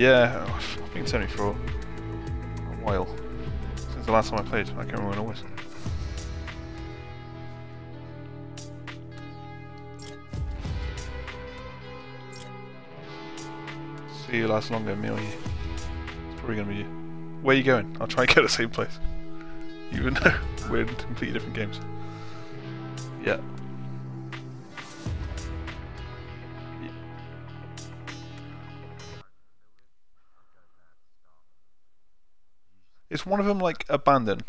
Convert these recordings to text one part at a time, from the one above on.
Yeah, I've been 74 a while. Since the last time I played, I can't remember when it was. See you last longer, Amelia. It's probably gonna be you. Where are you going? I'll try and get the same place. Even though we're in completely different games. Yeah. Is one of them like abandoned?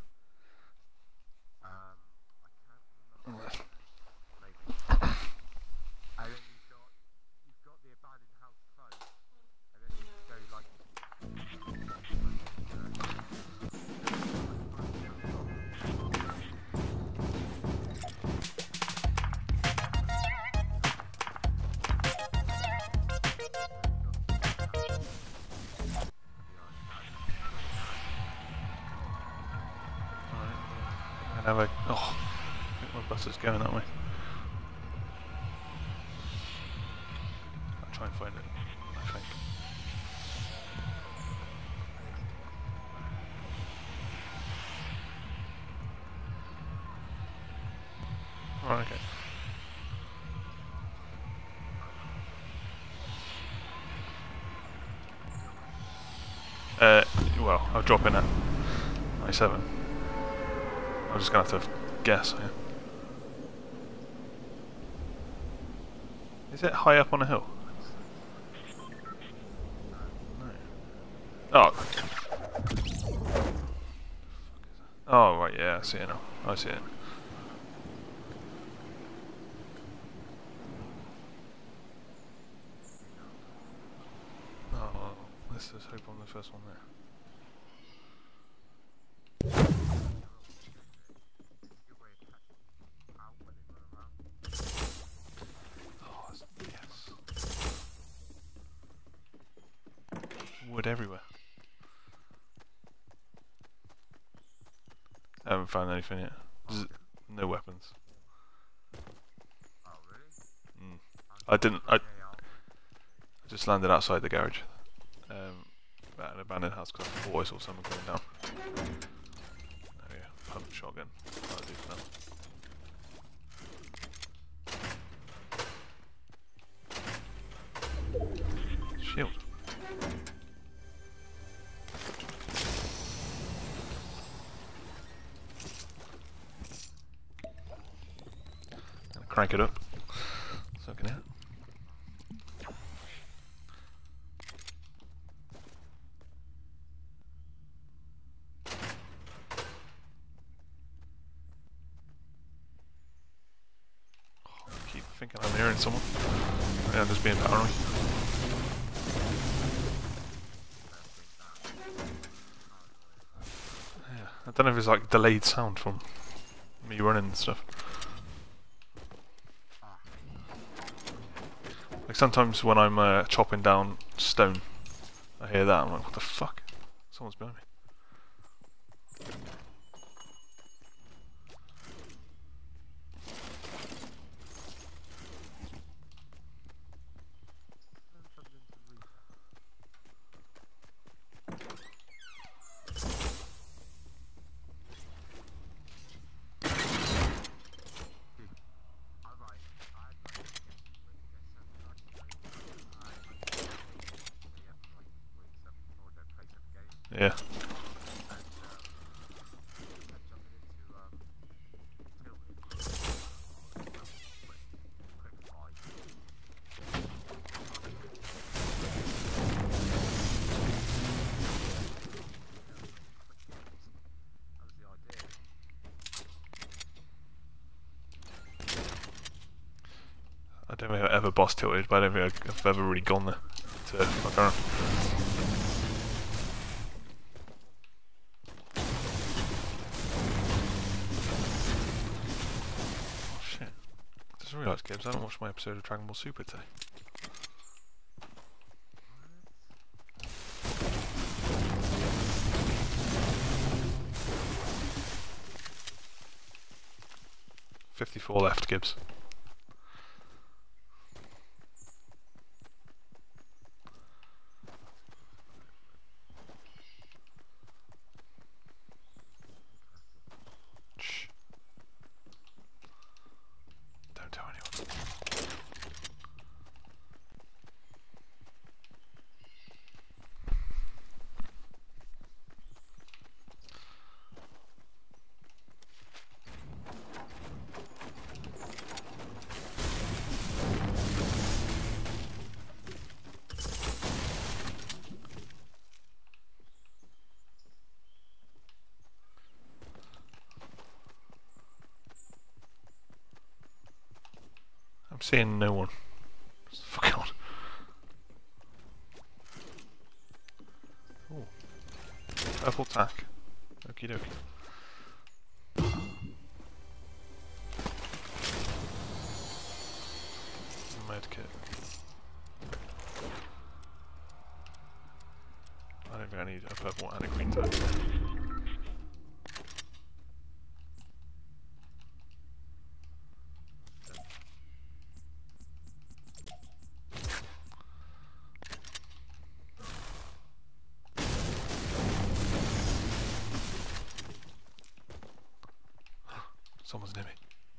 Oh, I think my bus is going that way. I'll try and find it, I think. Oh, okay. Well, I'll drop in at 97. I'm just gonna have to guess here. Is it high up on a hill? No. Oh. Oh, right, yeah, I see it now. I see it. Oh, well, let's just hope I'm the first one there. Wood everywhere. I haven't found anything yet. No weapons. I didn't. I just landed outside the garage. At an abandoned house because I thought I saw someone coming down. Oh yeah, pump shotgun. That'll do for now. Shield. Crank it up. Sucking it. I keep thinking I'm hearing someone. Yeah, I'm just being paranoid. Yeah, I don't know if it's like delayed sound from me running and stuff. Like sometimes when I'm chopping down stone, I hear that, I'm like, what the fuck? Someone's behind me. Yeah. I don't think I've ever boss tilted, but I don't think I've ever really gone there to fuck around. Oh shit. I just realised, Gibbs, I haven't watched my episode of Dragon Ball Super today. $54 left, Gibbs. Seeing no one. Fuck on. Ooh. Purple tack. Okie dokie. Medkit. I don't think I need a purple and a green tack. Someone's near me.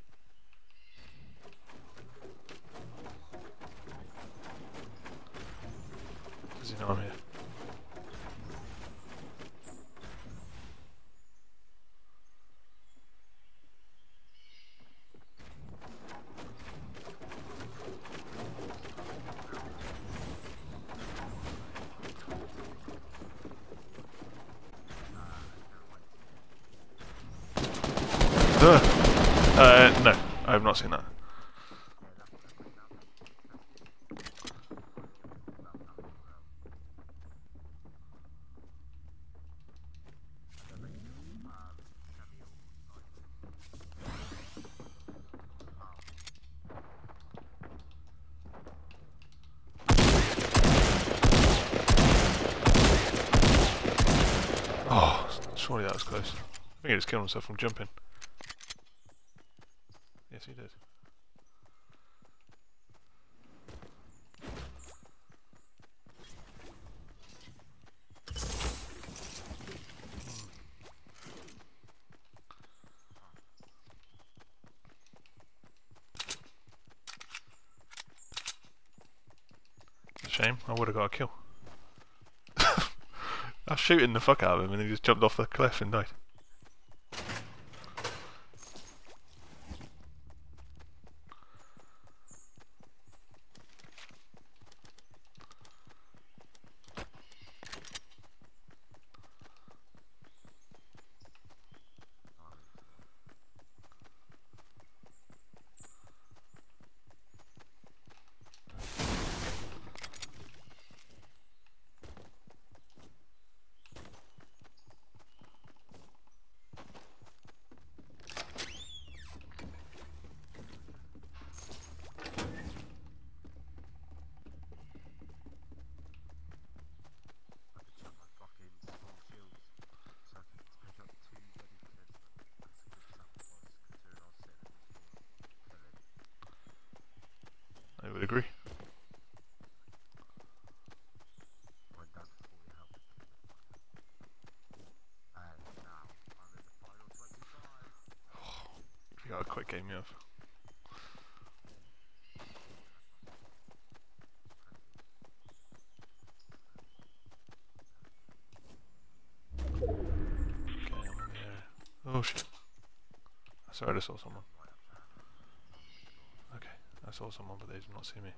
Does he know I'm here? No, I have not seen that. Oh, surely that was close. I think he just killed himself from jumping. Yes, he did. Shame, I would have got a kill. I was shooting the fuck out of him and he just jumped off the cliff and died. I would agree. You got a quick game you have. Okay, I'm in the area. Oh shit. Sorry, I saw someone. Okay, I saw someone but they did not see me.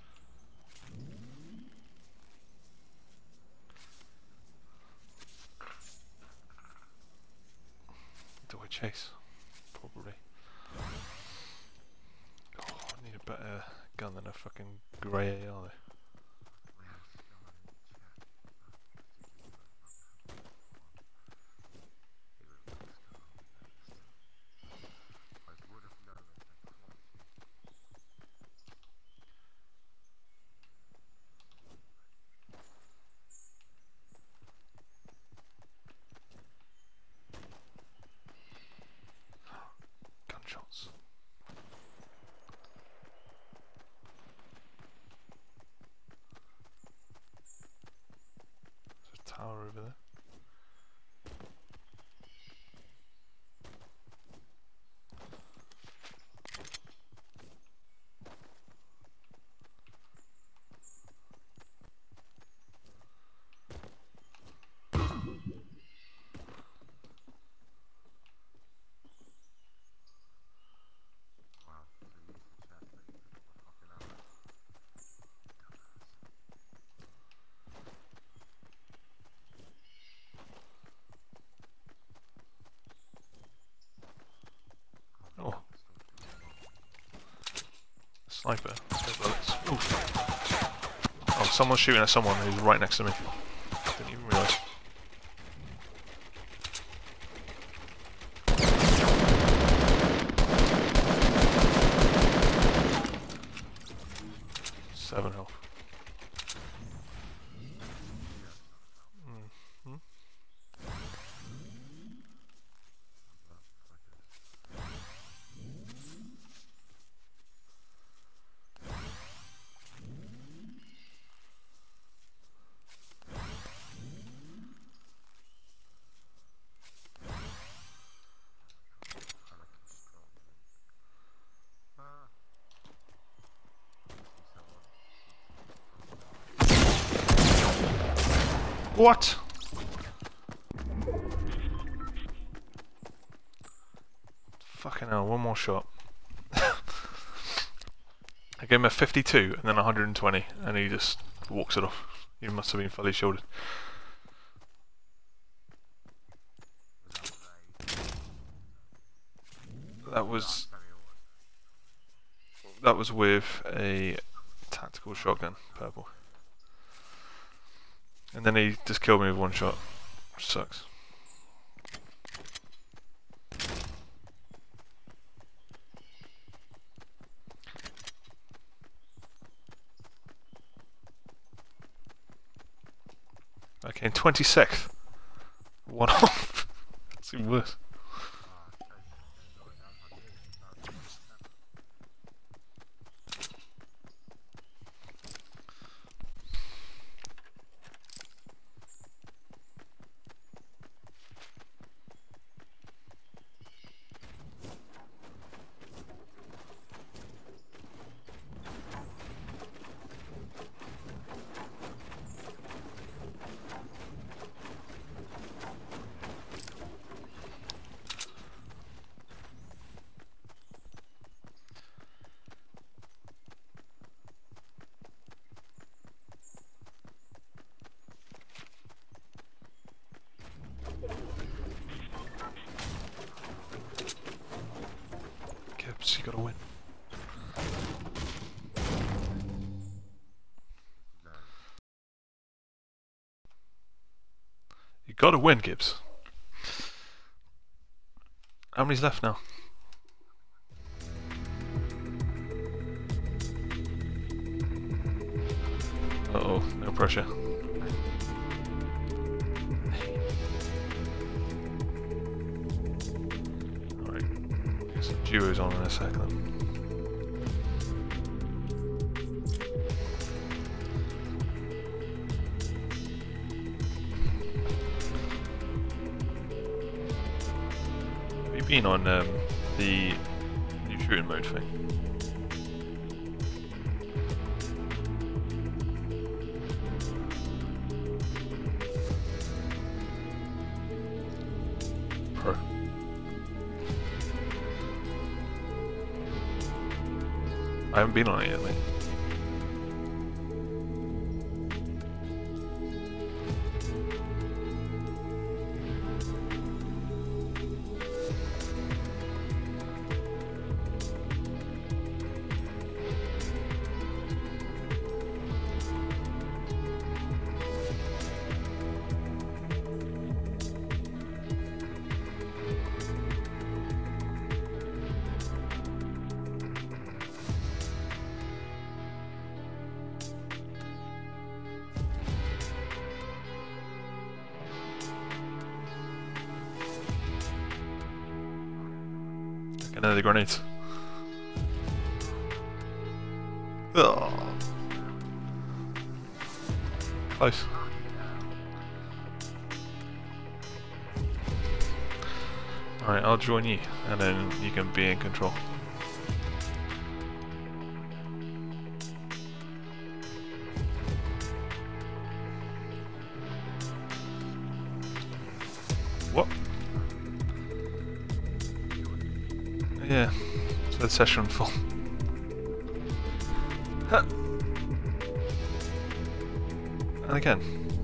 Do I chase? Probably. Oh, I need a better gun than a fucking grey AR though. Gunshots. There's a tower over there. someone's shooting at someone who's right next to me. Didn't even realise. Health. Mm-hmm. What? Fucking hell, one more shot. I gave him a 52 and then 120 and he just walks it off. He must have been fully shielded. That was with a tactical shotgun, purple. And then he just killed me with one shot, which sucks. Okay, 26th. One off. That's even worse. Gibbs, you gotta win. You gotta win, Gibbs. How many's left now? Uh-oh, no pressure. Alright, get some duos on in a sec then. Have you been on the new shooting mode thing? Pro. I haven't been on it yet, mate. Another grenades. Oh. Close. Alright, I'll join you, and then you can be in control. What? Yeah, so the session full. Huh. And again.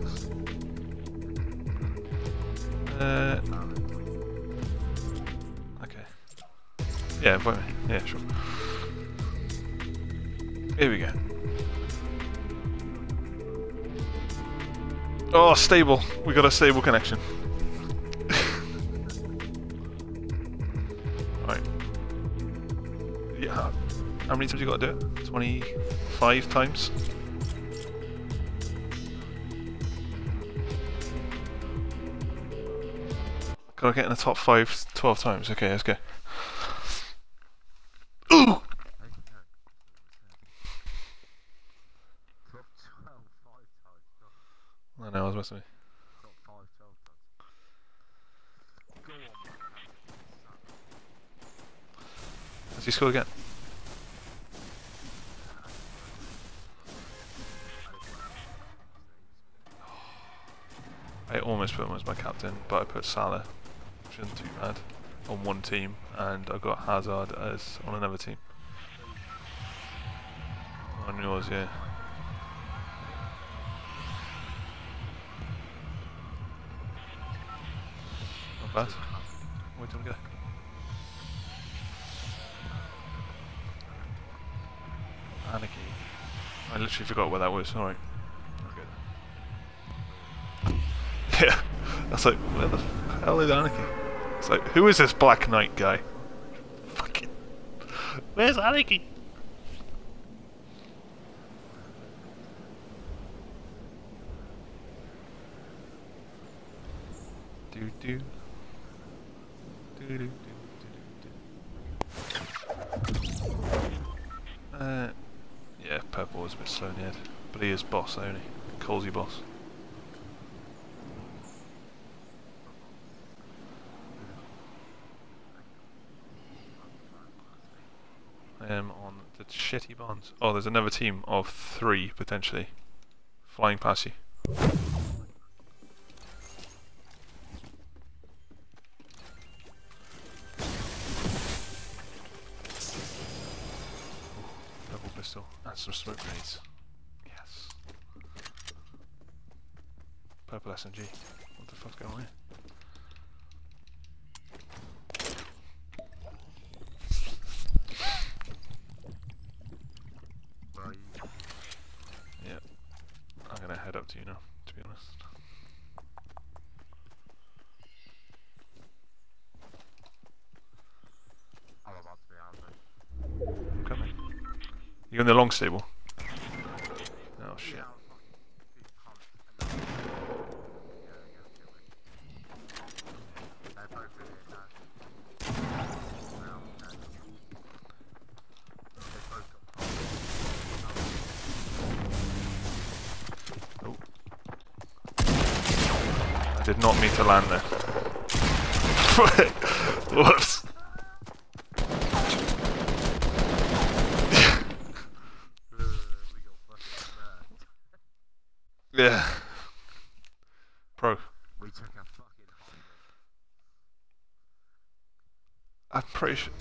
Okay. Yeah, invite me. Yeah, sure. Here we go. Oh, stable. We got a stable connection. Right. Yeah. How many times you got to do it? 25 times? Gotta get in the top 5 12 times. Okay, let's go. Ooh! I know, I was messing with you. Has he scored again? I almost put him as my captain, but I put Salah, which isn't too bad, on one team, and I got Hazard as on another team. On yours, yeah. Not bad. Where do you want to go? Anarchy. I literally forgot where that was, alright. Yeah, that's like, where the hell is Anarchy? It's like, who is this Black Knight guy? Fucking, where's Anarchy? Do do. Do do do do do. Yeah, purple is a bit slow in the head, but he is boss only. Colsey boss. I am on the shitty bonds. Oh, there's another team of 3 potentially flying past you. Double pistol and some smoke grenades. Yes. Purple SMG. What the fuck's going on here? Head up to you now, to be honest. I'm about to be out there. I'm coming. You in the long stable? Oh shit. Did not mean to land there. Whoops. Yeah. Pro. We took a fucking holiday. I'm pretty sure.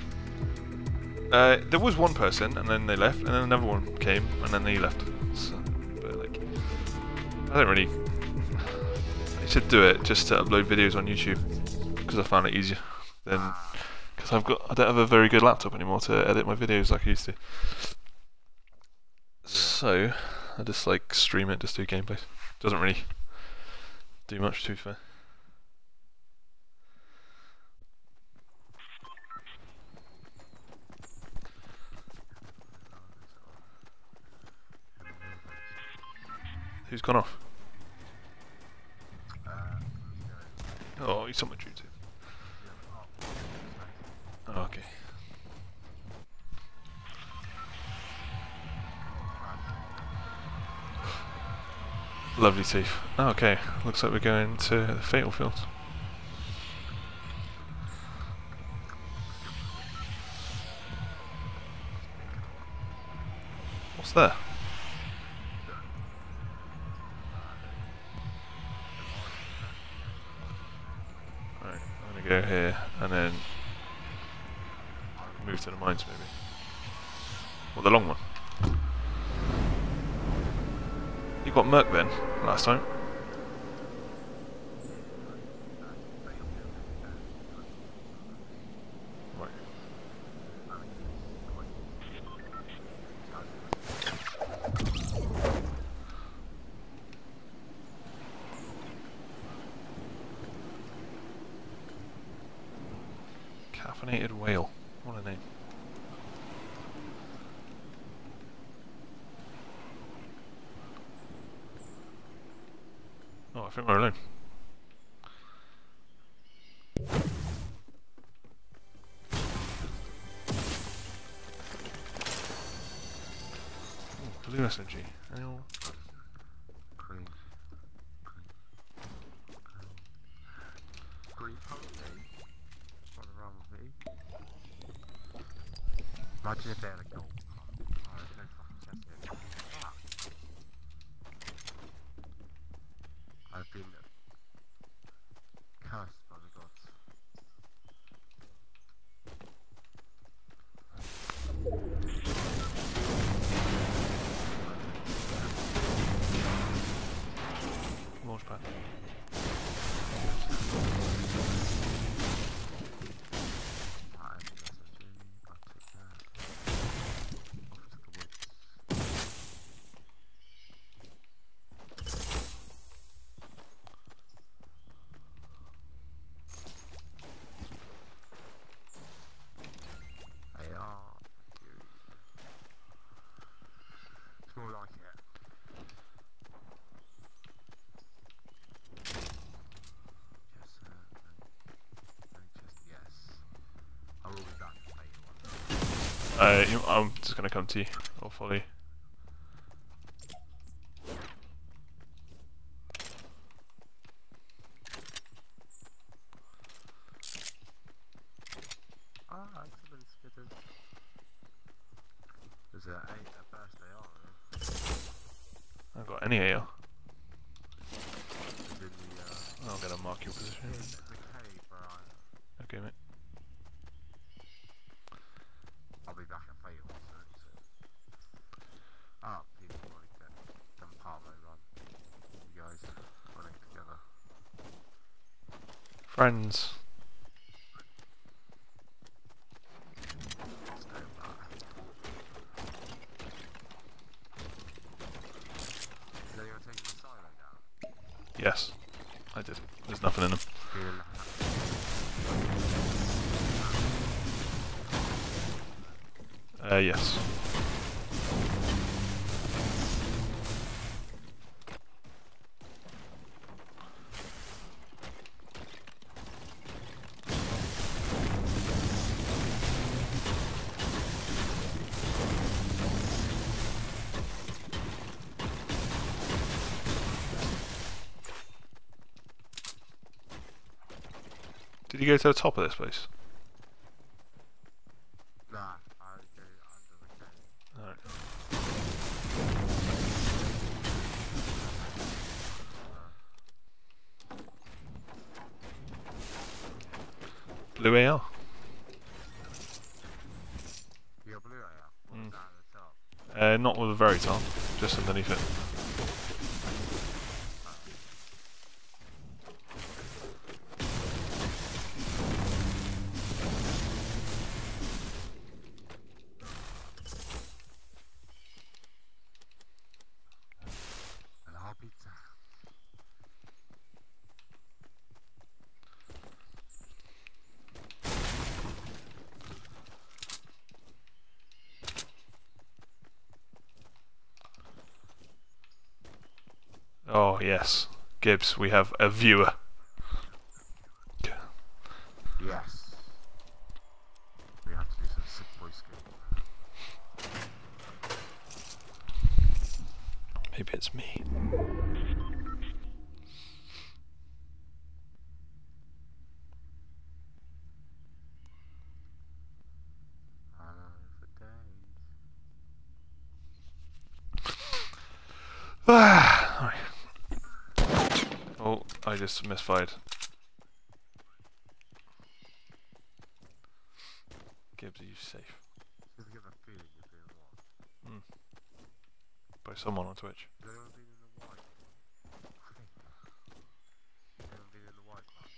There was one person, and then they left, and then another one came, and then they left. So, but like, I don't really. I should do it just to upload videos on YouTube because I found it easier than because I don't have a very good laptop anymore to edit my videos like I used to. So I just like stream it, just do gameplays. Doesn't really do much, to be fair. Who's gone off? Oh, he's on my YouTube. Oh, okay. Lovely teeth. Oh, okay, looks like we're going to the Fatal Fields. What's there? Go here and then move to the mines maybe. Or the long one. You got Merc then last time. Right. Caffeinated whale. What a name. Oh, I think we're alone. Ooh, blue SMG. Anyone? Green. Green pony. Just run around with me. Imagine if they had a gold. Oh, there's no fucking chest here. Fuck. I've been cursed by the gods. Launchpad. It's more like it. Yes, sir. Yes. I will be back later on. I'm just gonna come to you. I'll follow you. Ah, excellent, skitters. There's a birthday on. I haven't got any AR. In the, I'm gonna mark your position. in the cave where Okay, mate. I'll be back at Fatal, so. Ah, people already done part of my run. You guys running together. Friends. Let's go back. Is anyone taking the silo down? Yes. I did. There's nothing in them. Yes. Did you go to the top of this place? Nah, I go under the cave. Alright. Blue AR? You got blue AR? What's Mm. that at the top? Not with the very top, just underneath it. And hot pizza. Oh yes, Gibbs, we have a viewer. Yes. We have to do some sick boy skill. Maybe it's me. I know for days. Alright. Oh, I just misfired. Gibbs, are you safe? Just get a feeling you're being watched. By someone on Twitch. Has anyone been in the white? Has anyone been in the white part?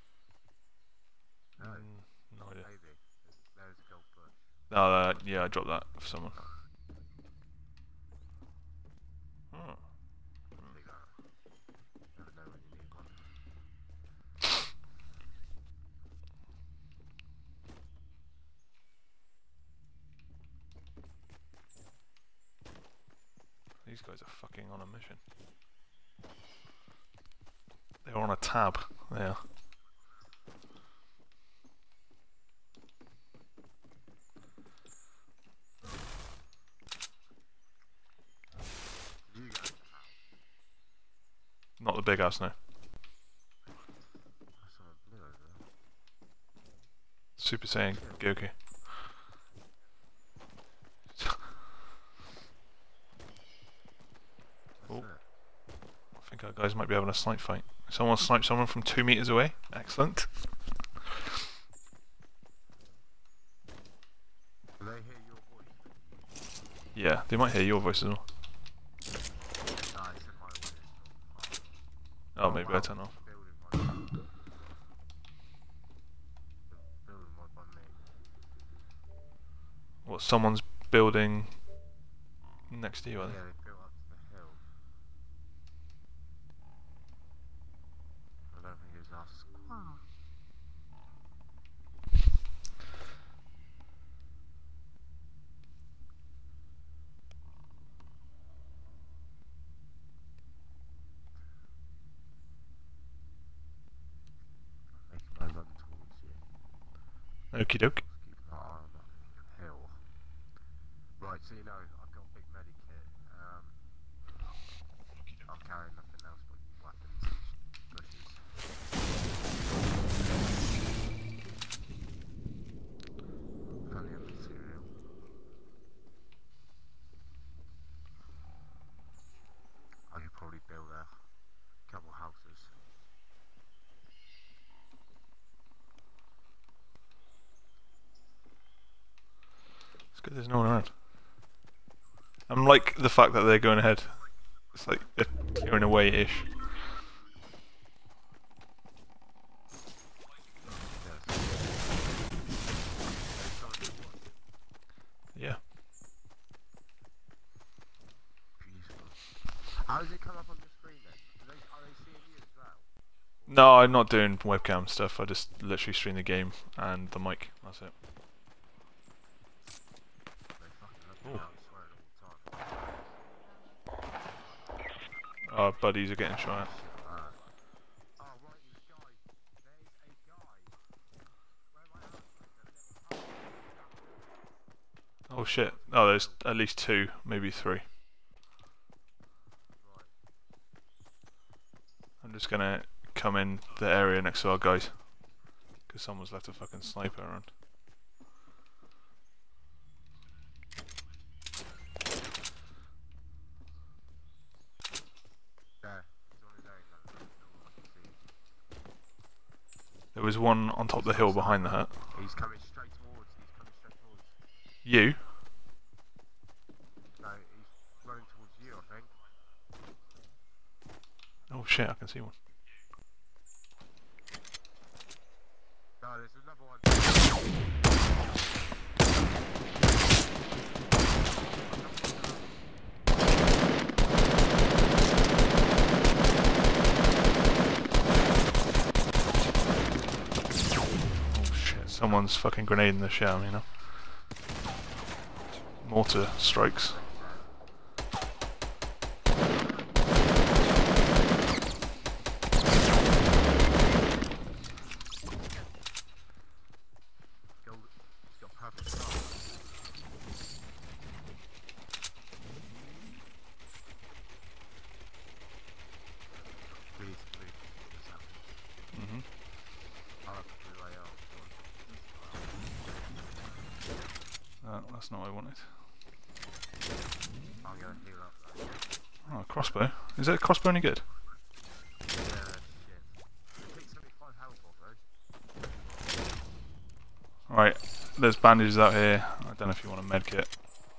No. No idea. Maybe. There's a gold bush. No, yeah, I dropped that for someone. Oh. Take that. Never know when you need one. These guys are fucking on a mission. They're on a tab. They are. Not the big house, no. Super Saiyan Goku. Oh. I think our guys might be having a snipe fight. Someone sniped someone from 2 meters away. Excellent. Do they hear your voice? Yeah, they might hear your voice as well. Nah, it's in my voice. Oh, maybe I turn off. Building one by me. What, someone's building next to you, are they? Yeah, they built up to the hill. I don't think it's us. Making my run towards you. Okie doke. Keep an eye on that hill. Right, so you know, I've got a big medic kit. I'm carrying nothing else but weapons and bushes. Plenty of material. I could probably build a couple houses. It's good there's no one around. I'm like the fact that they're going ahead. It's like they're clearing away-ish. Yeah. Beautiful. How does it come up on the screen then? Are they seeing you as well? No, I'm not doing webcam stuff. I just literally stream the game and the mic. That's it. They fucking look at me, I'm swearing all the time. Our buddies are getting shot at. Oh, right, this guy. There's a guy. Where am I at? Oh shit. Oh, there's at least 2, maybe 3. Right. I'm just gonna come in the area next to our guys. Because someone's left a fucking sniper around. There. He's on his own. That's all I can see. There was one on top of the hill behind the hut. He's coming straight towards. You? No, he's running towards you, I think. Oh shit, I can see one. No, there's another one. Oh shit, someone's fucking grenading the shell, you know? Mortar strikes. He's got perfect start. Please, what's happening? I'll have to do Royale. That's not what I wanted. I'm gonna heal up though. Oh, crossbow. Is that crossbow any good? Yeah, shit. It takes 75 health off though. Alright, there's bandages out here. I don't know if you want a med kit.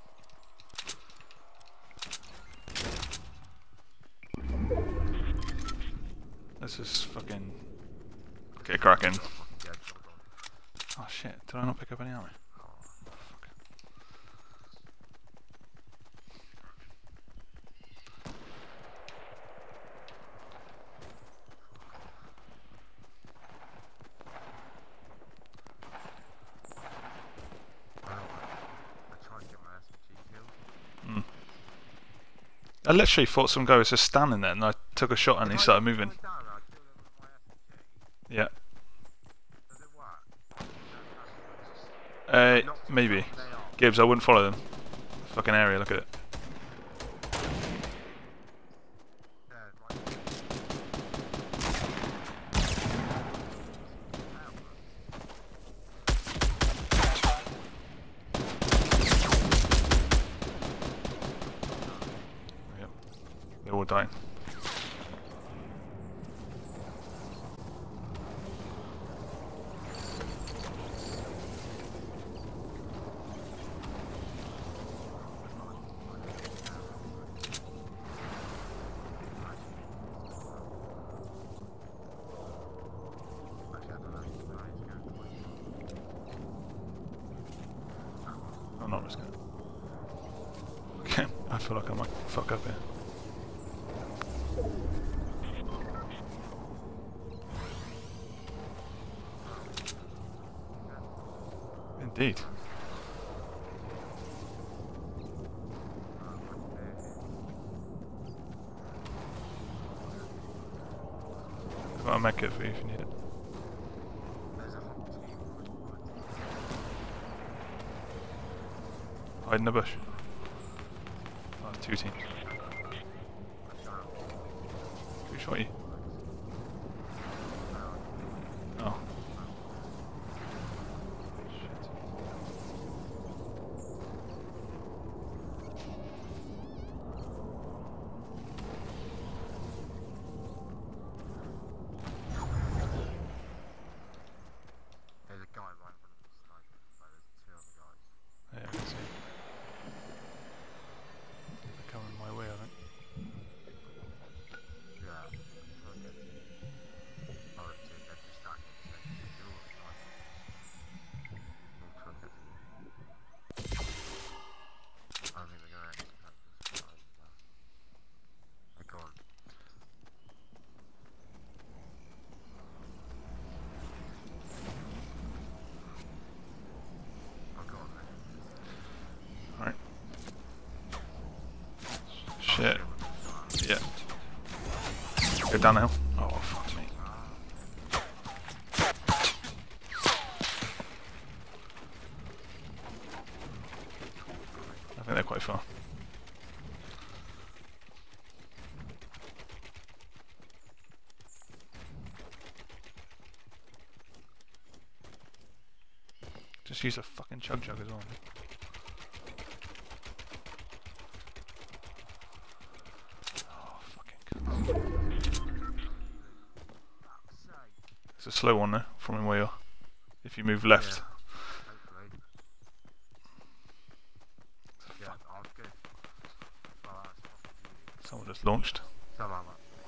Let's just fucking get cracking. Yeah, hold on. Oh shit, did I not pick up any ammo? Fuck. I tried to get my SMG killed. I literally thought some guy was just standing there, and I took a shot and he started moving. Yeah. Does it work? Maybe. Gibbs, I wouldn't follow them. Fucking area, look at it. Yep. They're all dying. I'm not risking it. Okay, I feel like I might fuck up here. Indeed. I've got a med kit for you if you need it. Hide in the bush. Oh, 2 teams. Who shot you? Oh. Shit. There's a guy right in front of the sniper. Like, there's 2 other guys. Yeah, I can see. They're coming my way, I think. Yeah. Try and get to you. Oh, they're just stacking. They're all snipers. We'll try and get to you. I think they're going to have this guy now. They're gone. Oh god, man. Alright. Shit. Yeah. Go down the hill. Oh, fuck me. I think they're quite far. Just use a fucking chug jug as well. Oh, fucking God. It's a slow one there, from where you are. If you move left. Hopefully. Yeah, I was good. Oh, that's fucking you. Someone just launched. Somehow,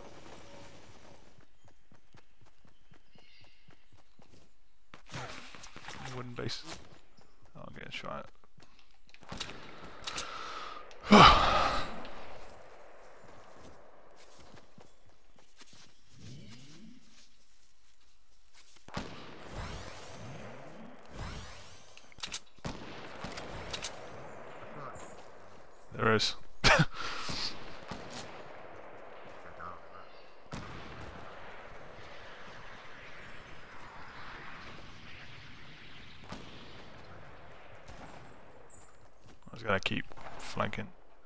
Wooden base. Oh, I'm getting shot at. There is. I was gonna keep flanking.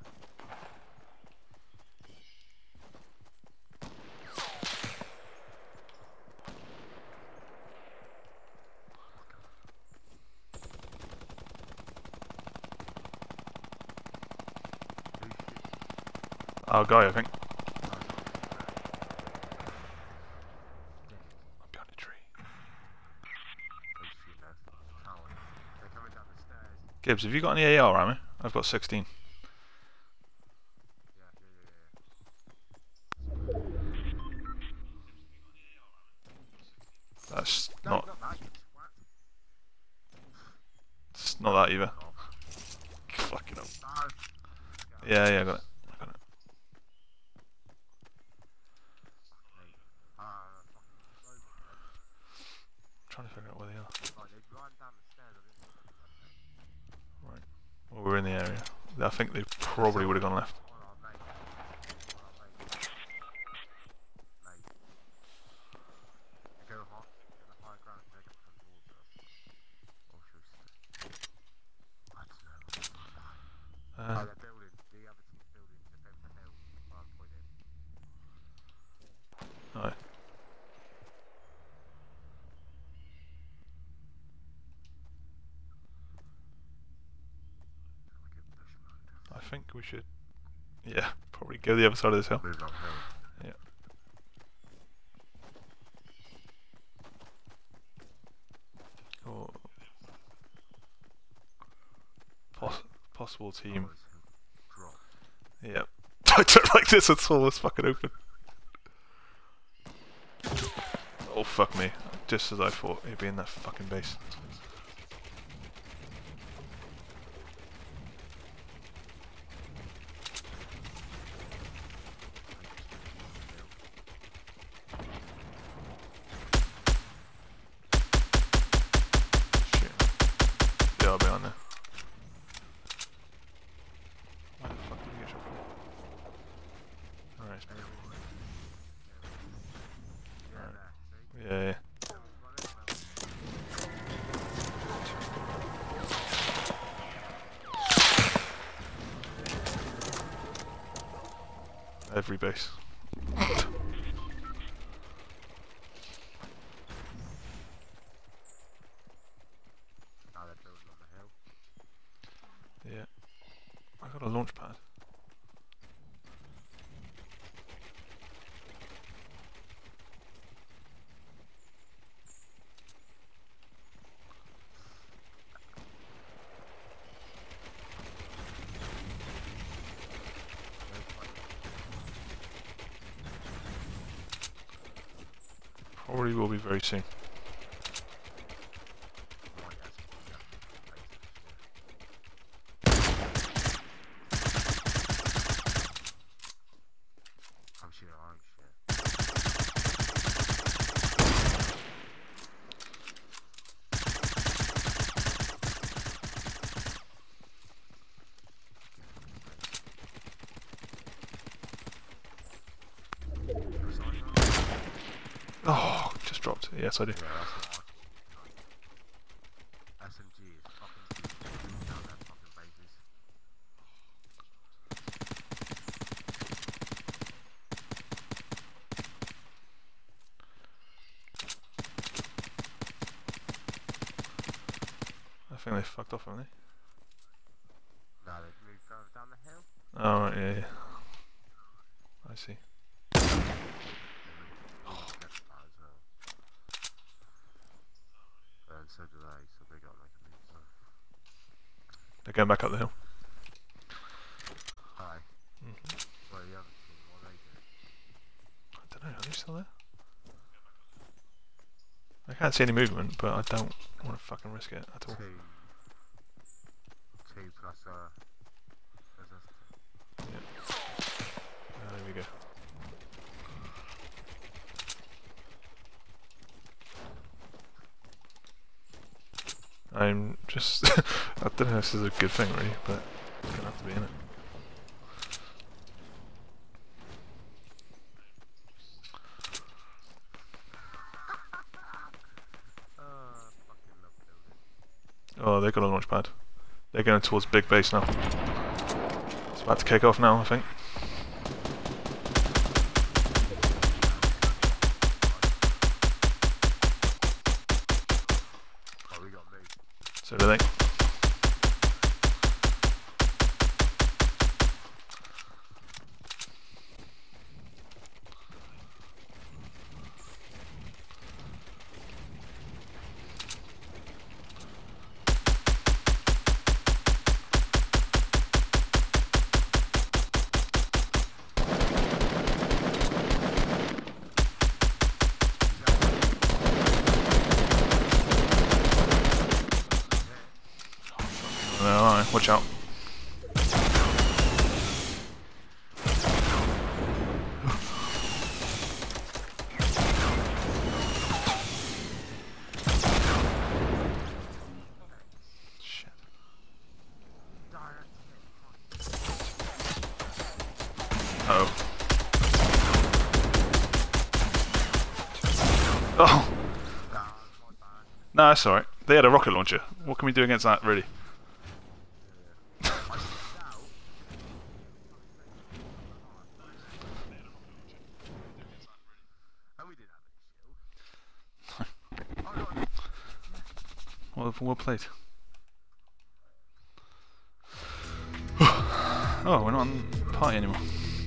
Our guy, I think. I'm behind a tree. They're coming down the stairs. Gibbs, have you got any AR ammo? I've got 16. That's No, not. not that, you twat. It's not that either. Fucking up. No. Yeah, yeah, I got it. I got it. I'm trying to figure out where they are. Right, they'd run down the stairs. I didn't think they'd run. Right. Well, we're in the area. I think they probably would have gone left. On our main. Aye. I think we should, yeah, probably go the other side of this hill. Move uphill. Yeah. Oh. Possible team. Drop. Yeah. I don't like this at all. It's fucking open. Oh fuck me! Just as I thought, he'd be in that fucking base. Shit. Yeah, I'll be on there. Why the fuck did he get shot from? Alright, it's Yeah, there. See? yeah, yeah. Every base. Now they're building on the hill. Yeah. I got a launch pad. Probably will be very soon. Oh shit, oh shit. Oh, just dropped. Yes, I do. Yeah, that's what SMG is fucking down their fucking bases. I think they fucked off, haven't they? No, they've moved further down the hill. Oh, right, yeah, yeah. I see. And so do they, so they got like a move. So. They're going back up the hill. Hi. Well, the other team, what are they doing? I don't know, are they still there? I can't see any movement, but I don't want to fucking risk it at all. Two plus Yeah. There we go. I'm just... I don't know if this is a good thing really, but it's gonna have to be in it. fucking love building. Oh, they've got a launch pad. They're going towards big base now. It's about to kick off now, I think. Oh, we got moved. So do they. Alright, watch out. Shit. Oh. Oh! No, that's alright. They had a rocket launcher. What can we do against that, really? well played. Oh, we're not on party anymore.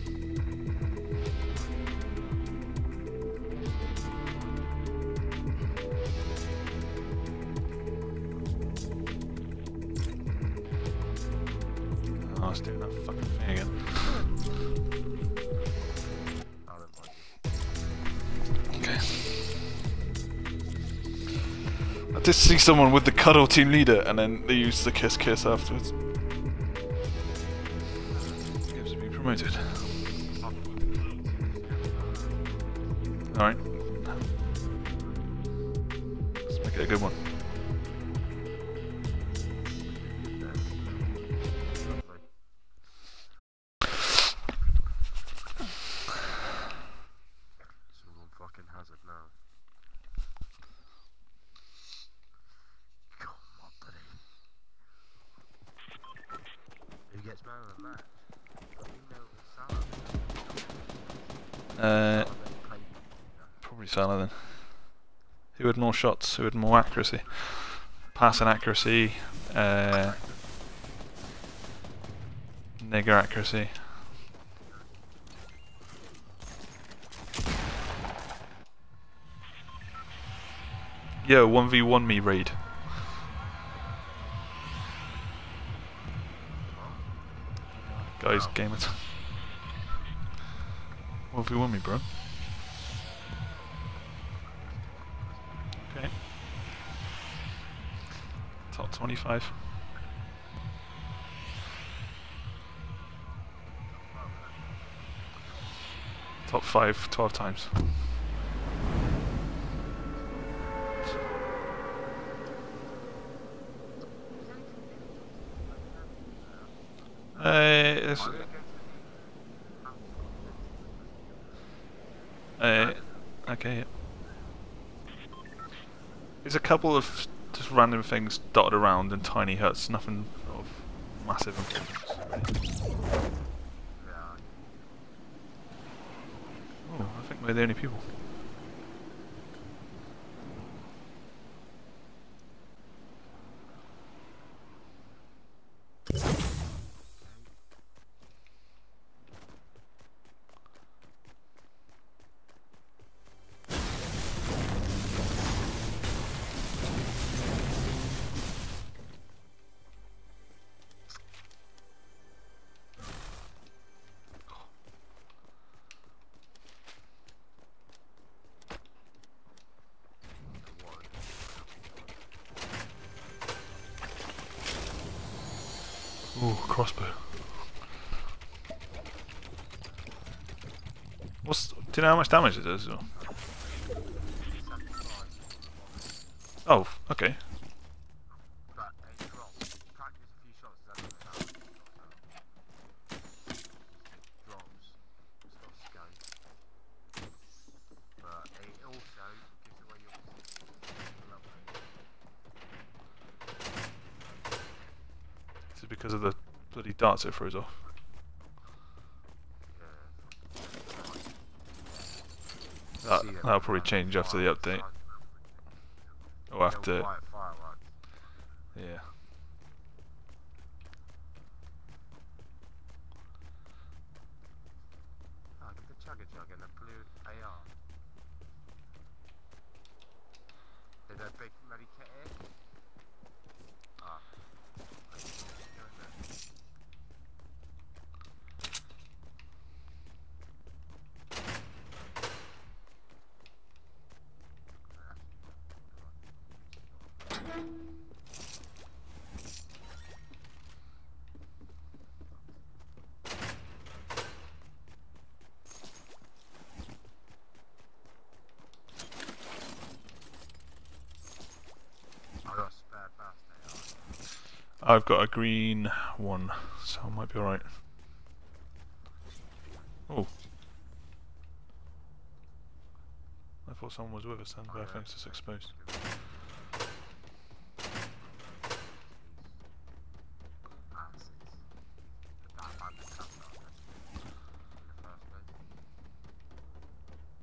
Oh, I was doing that fucking thing again. Okay. I did see someone with the cuddle team leader and then they used the kiss afterwards. Gives me promoted. Alright. Let's make it a good one. Someone fucking has it now. Come on, buddy. Who gets man of the match? Probably Salah then. Who had more shots? Who had more accuracy? Passing accuracy, nigger accuracy. Yo, 1v1 me raid. Guys, game it. 1v1 me, bro. Okay. Top 25. Top 5, 12 times. Okay, yeah. There's a couple of just random things dotted around and tiny huts, nothing of massive importance. Oh, I think we're the only people. Ooh, crossbow. Do you know how much damage it does? Or? Oh, okay. Is it because of the bloody darts it throws off? That'll probably change after the update. Or after... Yeah. I've got a green one, so I might be alright. Oh. I thought someone was with us then, but I think it's just exposed.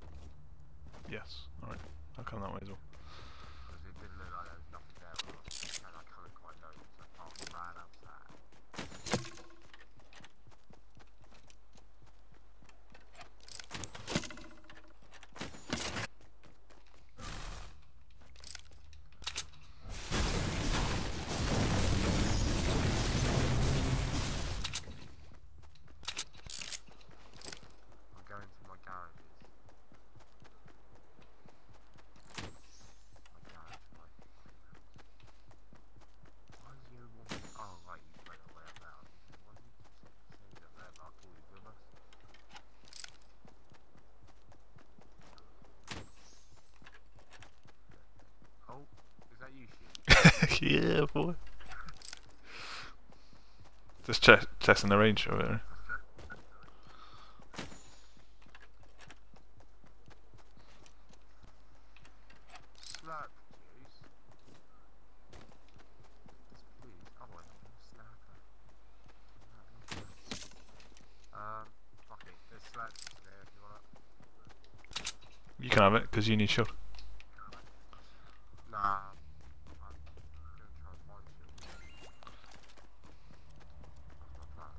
Yes, alright. I'll come that way as well. Yeah, boy. Just testing the range over there. Slurp juice. Please. Oh, I want slurper. Fuck it. There's slurp juice there if you want it. You can have it because you need shield. Nah. I'm gonna try and find shield. That's my plan.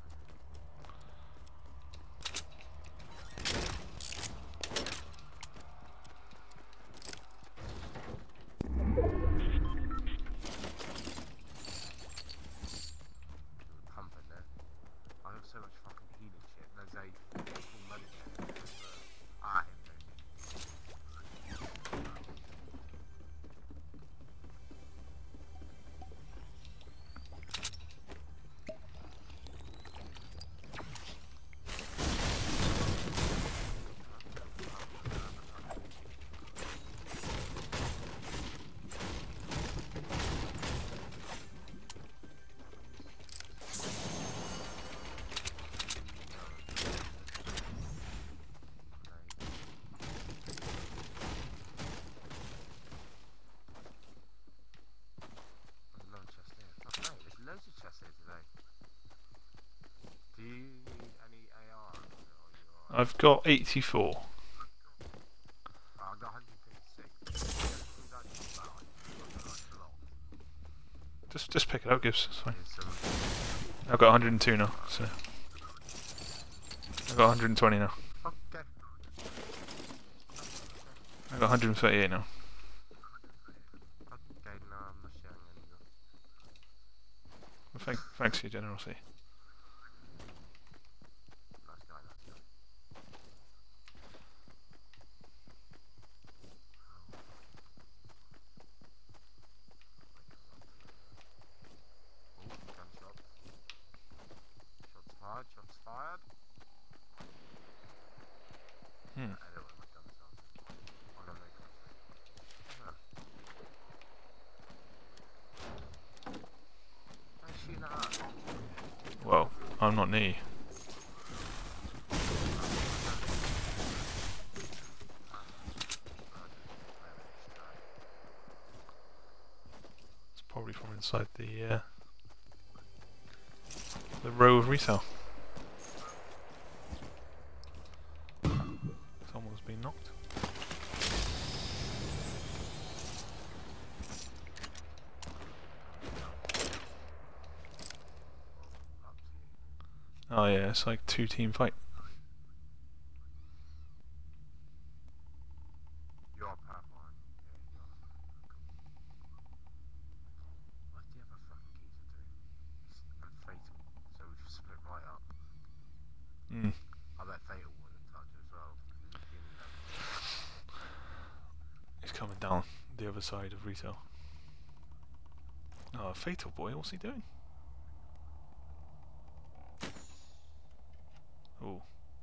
Pumping there. I have so much fucking healing shit. There's a full medic there. Ah, him there. There's another chest there. Fuck no, there's loads of chests here today. Do you need any AR? Or you are... I've got 84. Oh, I've got 156. Just pick it up, Gibbs. It's fine. There's some... I've got 102 now, so I've got 120 now. Okay. I've got 138 now. Okay, no, I'm not sharing anymore. Well, thanks for your generosity. Nice guy, nice guy. Oh, gunshot. Shots fired, shots fired. I don't know where my guns are. Oh no, no guns. Why is shooting at us? Well, I'm not near you. It's probably from inside the row of retail. Someone's been knocked. Oh yeah, it's like 2-team fight. You are powerful, aren't you? Yeah, you are. What's the other fucking geezer doing? And Fatal. So we've split right up. Mm. I bet Fatal was in touch as well. He's coming down the other side of retail. Oh, Fatal boy, what's he doing? Oh.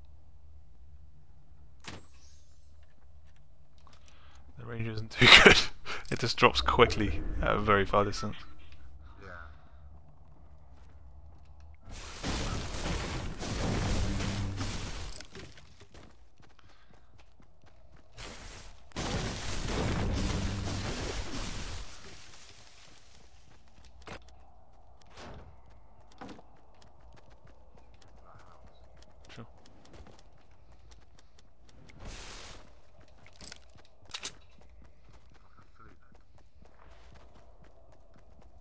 The range isn't too good. It just drops quickly at a very far distance. Yeah. That house. Sure. Fucking flew that.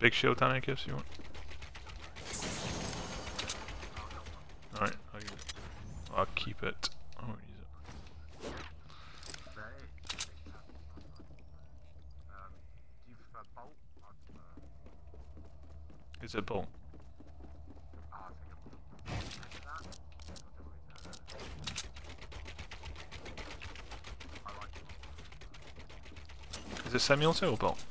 big shield down here, Gibbs, you want? Alright, I'll use it. I'll keep it. I won't use it. Do you prefer bolt? I prefer... Is it bolt? I think that. I like it. Is it semi-auto or bolt?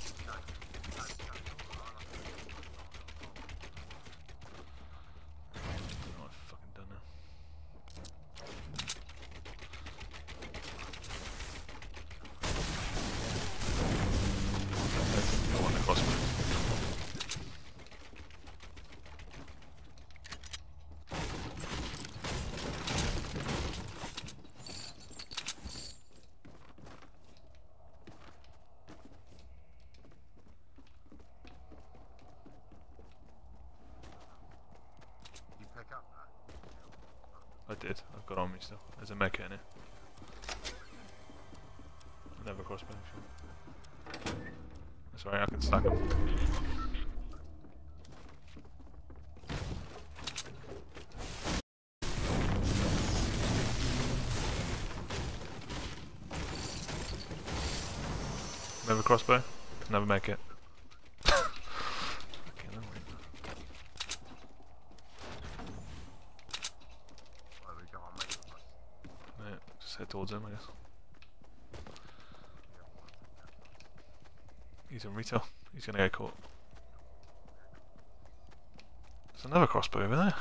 I did. I've got on me still. There's a mecha in it. Never crossbow. That's right, I can stack them. Never crossbow. Never make it. Head towards him, I guess. He's in retail. He's gonna get caught. There's another crossbow over there.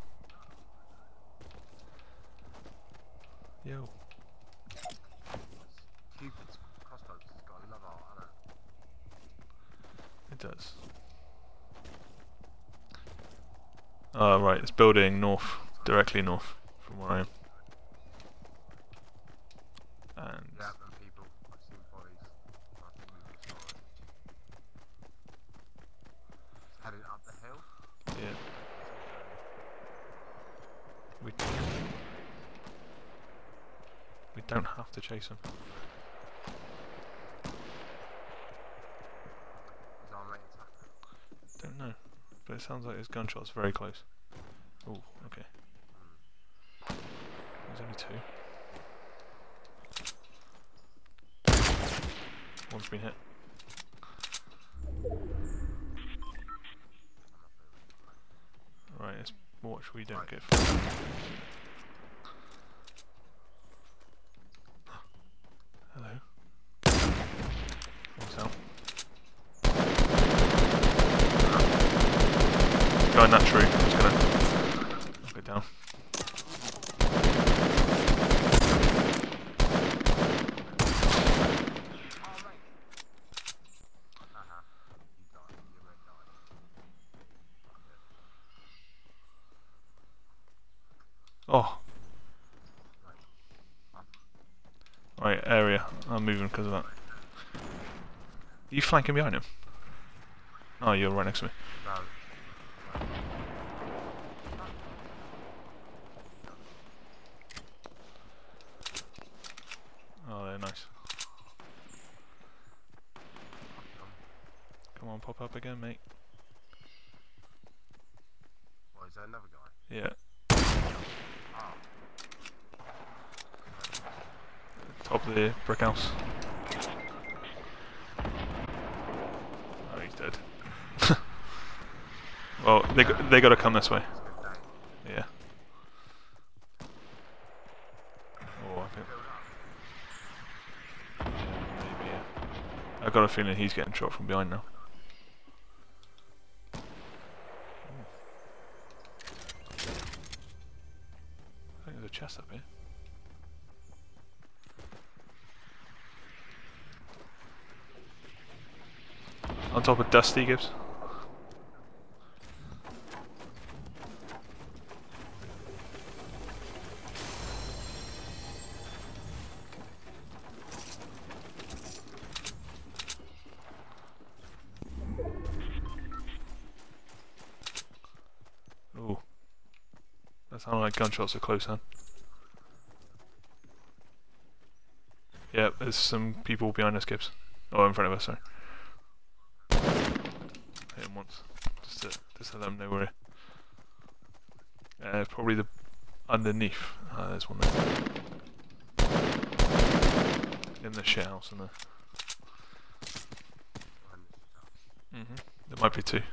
Yo. Cupid's crossbow has got another art, hasn't it? It does. Oh, right, it's building north, directly north from where I am. And yeah, them people. I've seen bodies. I think we saw it. It's heading up the hill. Yeah. We don't have to chase him. Is our mate attacking? Don't know, but it sounds like his gunshot's very close. Oh, okay. There's only two. One's been hit. Right, let's watch we don't get fucked. Hello. One's out. Guy in that tree, I'm just gonna knock it down. Oh. Right, area. I'm moving because of that. Are you flanking behind him? Oh, you're right next to me. No. Oh, they're nice. Come on, pop up again, mate. What, is there another guy? Yeah. Top of the brick house. Oh, he's dead. Well, they got to come this way. Yeah. Oh, I think. Yeah, maybe. Yeah. I got a feeling he's getting shot from behind now. I think there's a chest up here. On top of Dusty, Gibbs. Ooh. That sounded like gunshots are close, huh? Yeah, there's some people behind us, Gibbs. Oh, in front of us, sorry. once, just to let them know we're here. Probably the underneath. There's one there. In the shit house, in there. There might be two.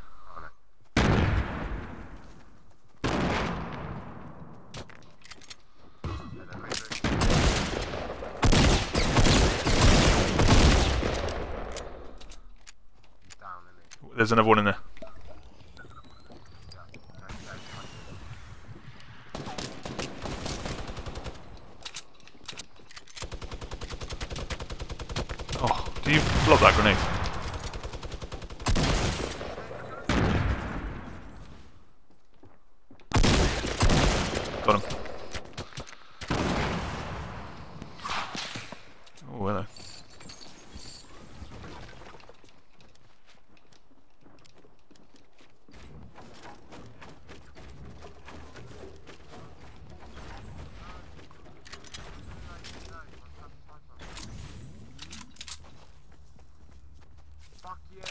There's another one in there. Oh, do you lob that grenade? Got him. Oh, hello. Fuck you!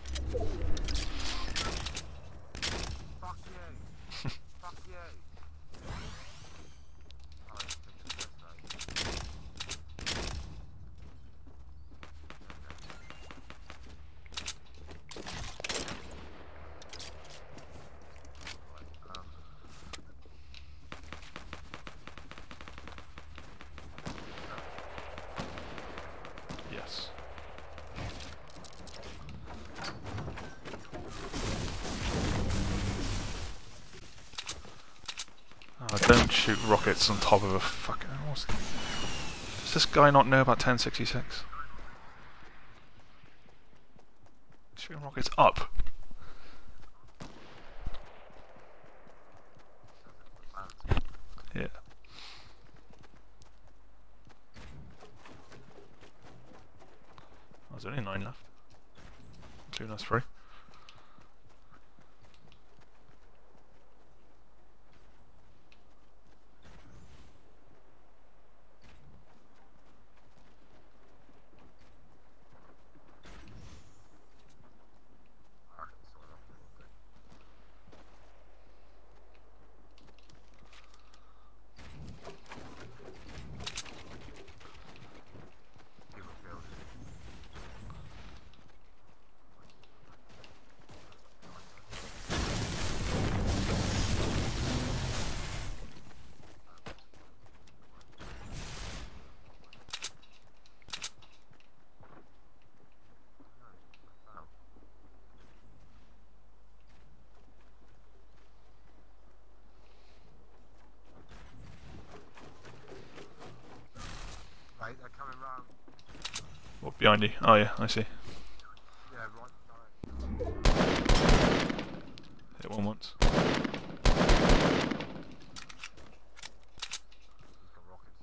Fuck you! Fuck you! Oh, I think it's this way. Yes. Oh, don't shoot rockets on top of a fucking... Does this guy not know about 1066? Shooting rockets up. Yeah. Oh, there's only 9 left. Including us 3. Right, they're coming round. What, behind you? Oh yeah, I see. Yeah, right. Hit one once. He's got rockets.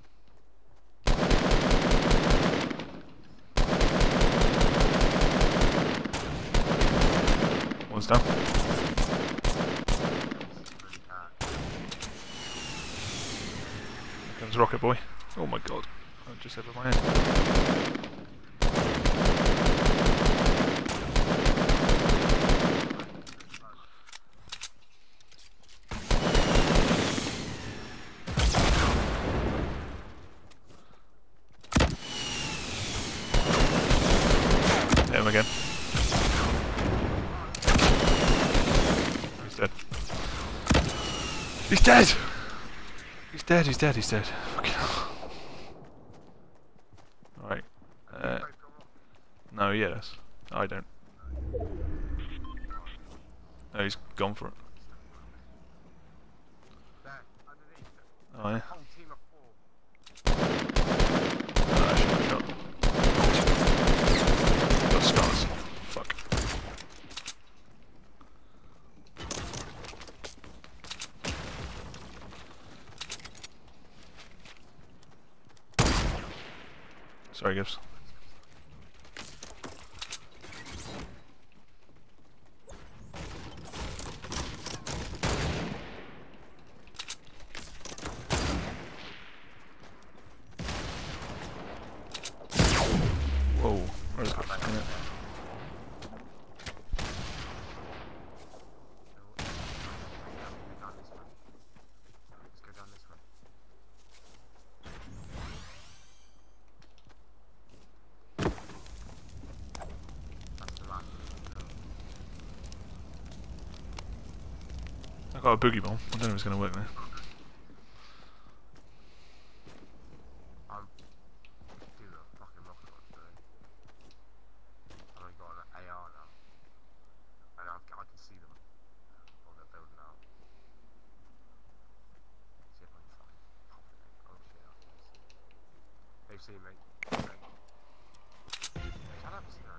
One's down. Here comes Rocket Boy. Oh my god. I just over my head. Hit him again. He's dead. He's dead! He's dead, he's dead, he's dead. Fucking hell. Alright. No, yes. I don't. No, he's gone for it. There, underneath. Oh yeah. Whole team of 4. Shot. Got scars. Fuck. Sorry, Gibbs. Whoa, where's the fucking it? I got a boogie bomb. I don't know if it's going to work now. I'm doing a fucking rocket launch today. I've only got an AR now. And I can see them. Oh, they're building out. See if I can fucking pop it. Oh shit, I can see. They've seen me. Shut up, Snow.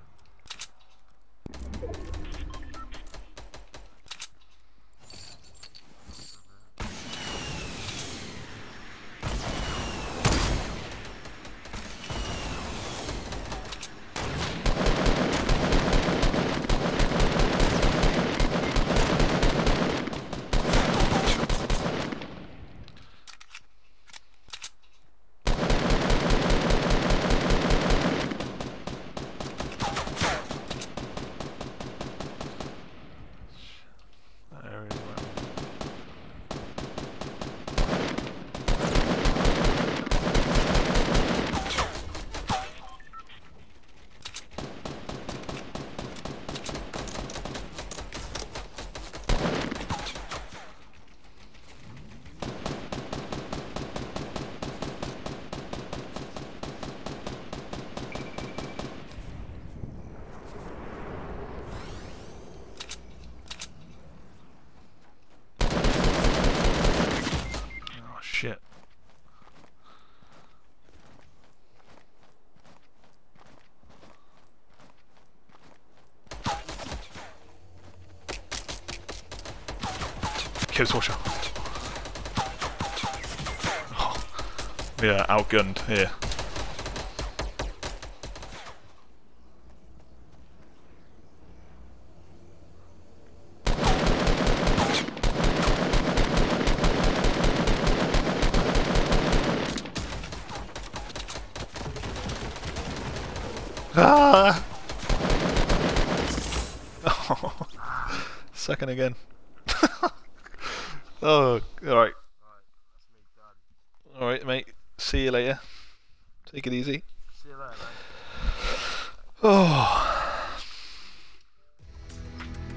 Shit. Kill Sawshaw. Oh. Yeah, outgunned here. Ah! Oh, second again. Oh, alright. Right, that's me done. Alright, mate. See you later. Take it easy. See you later, mate. Oh.